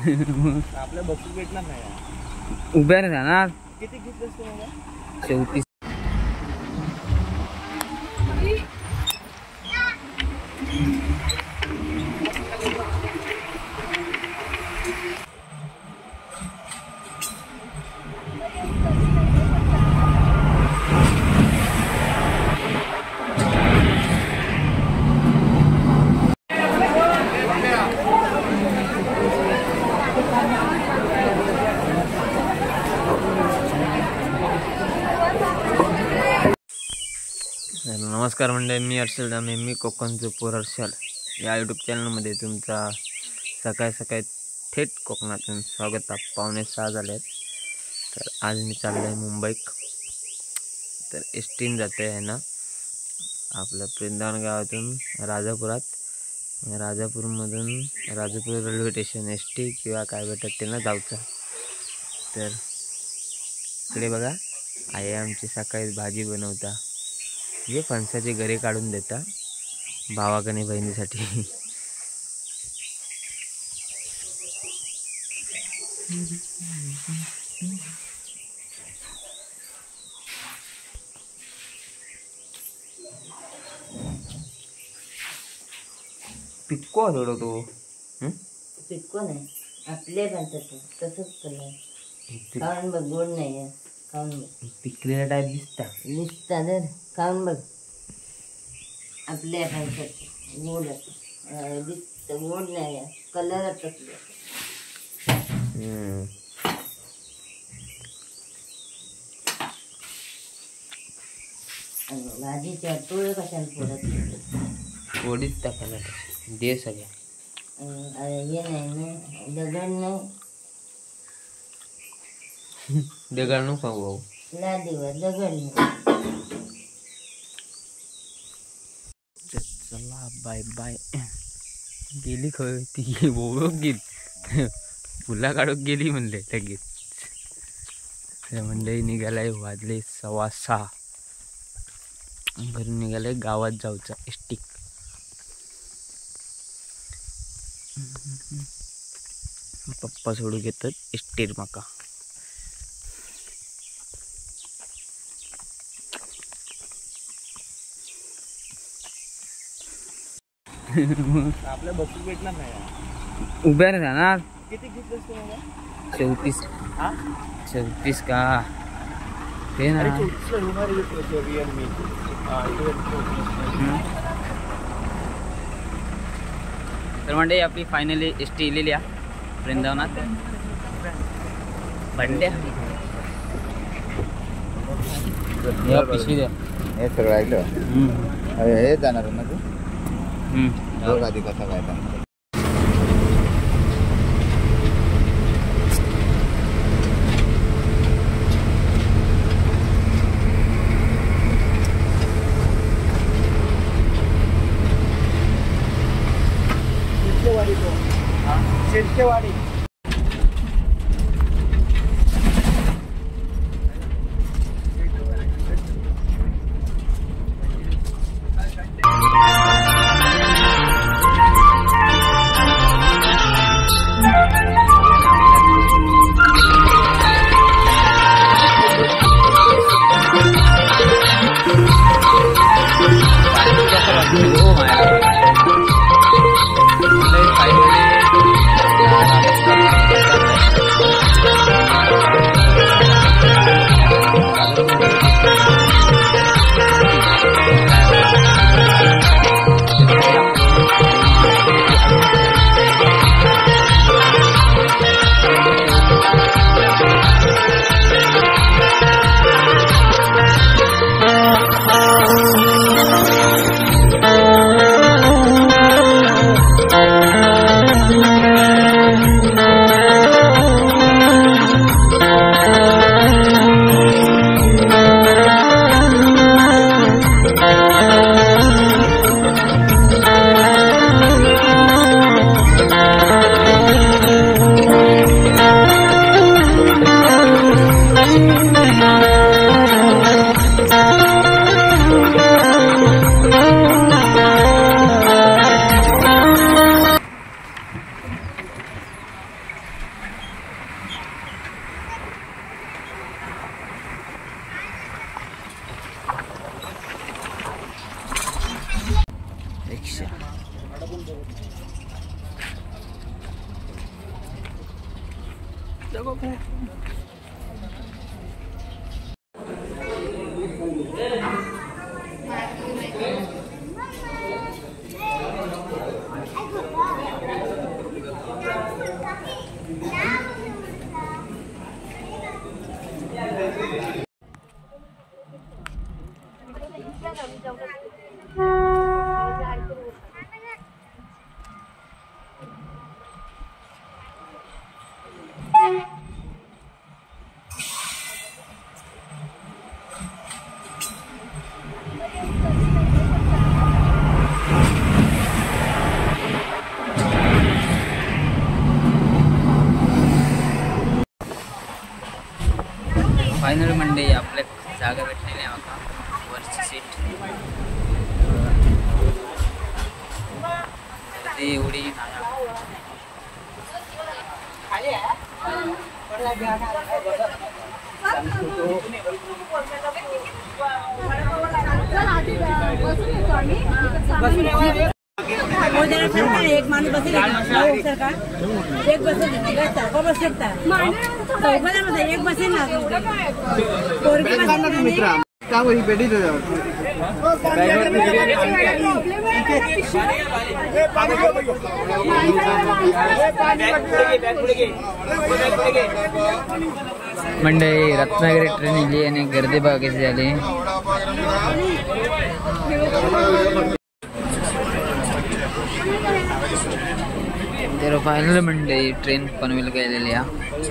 आपल्या बक्षीस भेटणार नाही. उभ्या नाही जाणार. किती घेतलंस तुम्हाला? 34. नमस्कार मंडळी, मी हर्षल दामे, मी कोकणचं पोर हर्षल या यूट्यूब चॅनलमध्ये तुमचा सकाळी सकाळी थेट कोकणातून स्वागत. 5:45 झाले आहेत. तर आज मी चाललो आहे मुंबईत. तर एसटीन जाते आहे ना आपल्या वृंदावन गावातून राजापूरमधून राजापूर रेल्वे स्टेशन एसटी किंवा काय भेटत ते ना जाऊचं. तर इकडे बघा, आई आमची सकाळी भाजी बनवता, जे फणसाचे गरे काढून देता भावाकने बहिणीसाठी. पिक्को थोडं तो पिक्को नाही, आपले बनतात तसंच खाऊन बघ, गोड नाही खाऊन बघ. पिकलेला टाईप दिसता तर खाऊन बघ. आपल्या बनतात गोड दिसतं, गोड नाही कलरच असले. भाजीच्या टोळ कशाला फोडत थोडीच टाकायला दे सगळ्या. हे नाही ना, दगड नाही, दगड नको सांगू भाऊ, लादीवर दगड नाही. चला बाय बाय. गेली खय ती बोबक गेली, फुला काढूक गेली म्हणले लगेच. म्हणले निघालाय, वाजले 6:15. घरी निघाले, गावात जाऊचा एसटी. पप्पा सोडू घेतात एसटीर माका. आपल्या बक्षीस भेटणार नाही. उभ्या नाही जाणार. किती घेतलंस तुम्हाला? 34. हा 34 का ते ना. तर म्हणजे आपली फायनली एसटी इलेली आहे वृंदावनात. बंड्या पिशवी द्या. हे सगळं ऐकलं. हे जाणार ना तू बघ आधी कसा काय त्यांना. शेटकेवाडी फायनल मंडे आपल्या जागा भेटलेली आहे बघा, वरची सीट. गर्दी एवढी एक माणूस बसेल एक बसेल बस शकता एक बसेल ना मंडळी रत्नागिरी ट्रेन इली आणि गर्दी बघा कशी झाली. तर फायनल मंडळी ट्रेन पनवेल गेलेली आहे.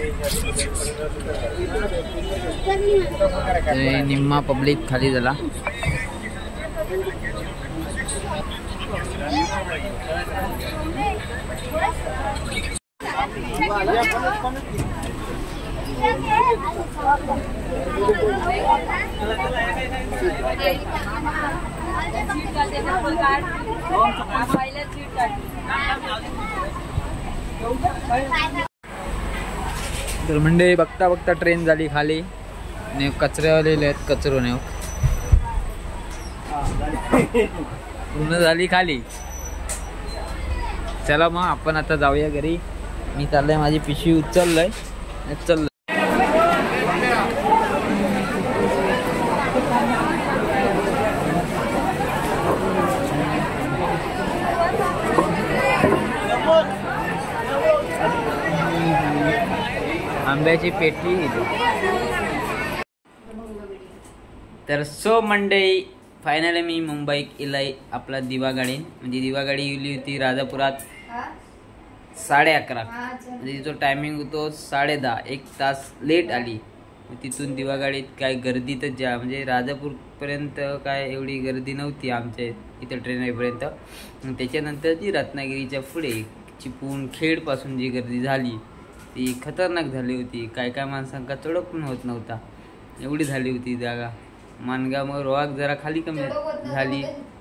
निम्मा पब्लिक खाली झाला. तर मंडळी बघता बघता ट्रेन झाली खाली आणि कचऱ्यावाले आहेत कचरो ने पूर्ण झाली खाली. चला मग आपण आता जाऊया घरी. मी चाललंय, माझी पिशवी उचललंय चाललंय. आंब्याची पेटी. तर सो मंडळी फायनली मी मुंबईत इलाय आपला दिवा गाडी. म्हणजे दिवा गाडी गेली होती राजापुरात 11:30. म्हणजे तिचा टायमिंग होतो 10:30. 1 तास लेट आली. तिथून दिवा गाडीत काय गर्दी तर ज्या म्हणजे राजापूरपर्यंत काय एवढी गर्दी नव्हती आमच्या इथं ट्रेन येईपर्यंत. त्याच्यानंतर ती रत्नागिरीच्या पुढे चिपळूण खेडपासून जी गर्दी झाली ती खतरनाक झाली होती. काय काय माणसांका चढप पण होत नव्हता, एवढी झाली होती जागा. मानगाव मग रोहाक जरा खाली कमी झाली.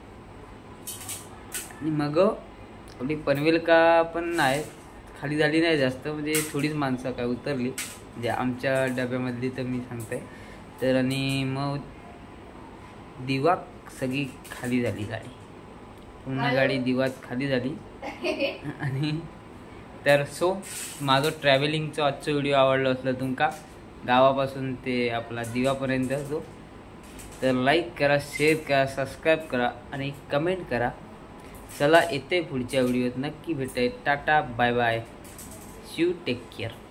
आणि मग आपली पनवेल का पण नाही खाली झाली नाही जास्त, म्हणजे थोडीच माणसं काय उतरली म्हणजे आमच्या डब्यामधली तर मी सांगते. तर आणि मग दिवा सगळी खाली झाली गाडी, पूर्ण गाडी दिवात खाली झाली. आणि तर सो माझं ट्रॅव्हलिंगचं आजचं व्हिडिओ आवडलं असलं तुमका गावापासून ते आपला दिवापर्यंत जो, तर लाईक करा, शेअर करा, सबस्क्राईब करा आणि कमेंट करा. चला येते पुढच्या व्हिडिओत नक्की भेटाय. Tata bye bye, see you, take care.